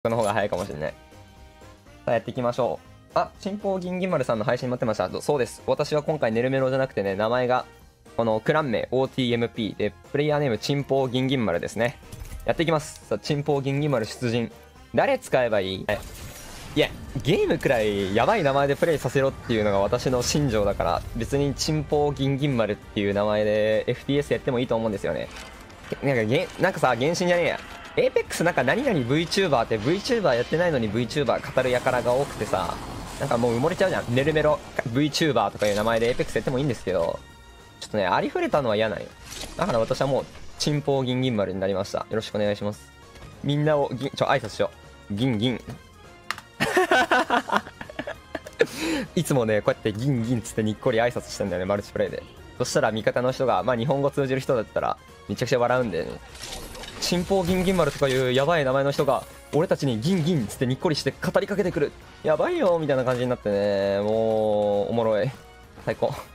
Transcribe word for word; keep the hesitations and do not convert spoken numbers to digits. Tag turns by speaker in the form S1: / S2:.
S1: この方が早いかもしれない。さあやっていきましょう。あ、チンポ銀銀丸さんの配信待ってました。そうです。私は今回ネルメロじゃなくてね、名前が、このクラン名 オーティーエムピー で、プレイヤーネームチンポ銀銀丸ですね。やっていきます。さあ、チンポ銀銀丸出陣。誰使えばいい？いや、ゲームくらいやばい名前でプレイさせろっていうのが私の信条だから、別にチンポ銀銀丸っていう名前で エフピーエス やってもいいと思うんですよね。なんかゲ、なんかさ、原神じゃねえや。エーペックス なんか何々 VTuber って VTuber やってないのに VTuber 語る輩が多くてさ、なんかもう埋もれちゃうじゃん。ネルメロ VTuber とかいう名前で エーペックス やってもいいんですけど、ちょっとね、ありふれたのは嫌なんよ。だから私はもう、チンポ銀銀丸になりました。よろしくお願いします。みんなを、銀、ちょ、挨拶しよう。銀銀。いつもね、こうやって銀銀つってにっこり挨拶してんだよね、マルチプレイで。そしたら味方の人が、まあ日本語通じる人だったら、めちゃくちゃ笑うんだよね。チンポ銀銀丸とかいうやばい名前の人が、俺たちに銀銀つってにっこりして語りかけてくる。やばいよみたいな感じになってね、もう、おもろい。最高。